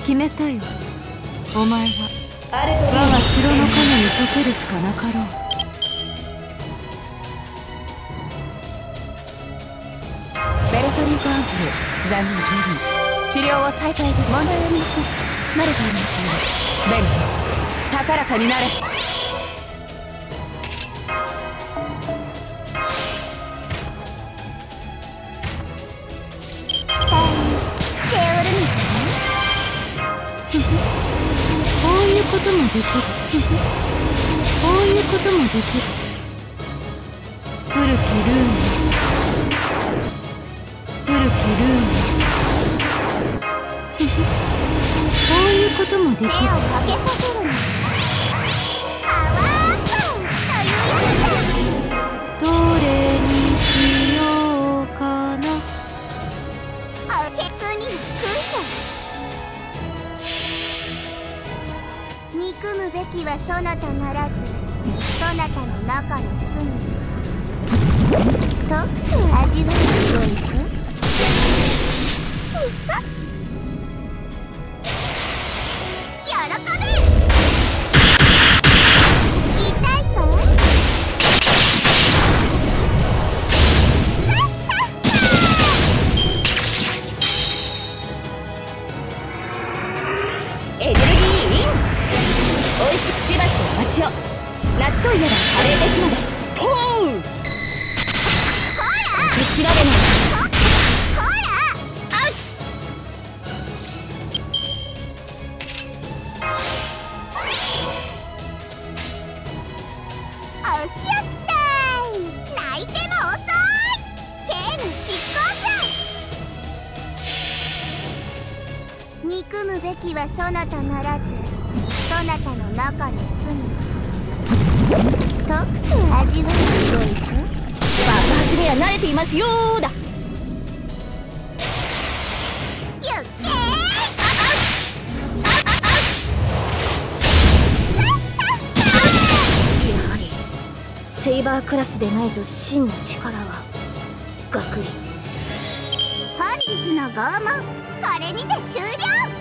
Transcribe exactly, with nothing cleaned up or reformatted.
決めたよ。お前は我が城の影に溶けるしかなかろう。ベルトリー・バーンフル残念十分。治療を再開で問題ありません。慣れていますのでベルト高らかになれ。 しておるのかこういうこともできる。こういうこともできる。古きルーム、古きルーム。こういうこともできる。 手をかけさせるの。パワーアップというやつじゃ。 どれにしようかな。 あ、ケツに食うと憎むべきはそなたならず、そなたの中の罪と味わうよいぞ。喜べ。痛いか。 エネルギーイン。おいしくしばしお待ちを。夏といえばカレーですので。とう。調べない。 こら。 アウチ。 お仕置きタイム。泣いても遅い。刑の執行じゃ。憎むべきはそなたならず、そなたの中の罪とくと味わうよいぞ。 爆発には慣れていますよーだ。 ゆっけー。 やはりセイバークラスでないと真の力はガクリ。 本日の拷問これにて終了。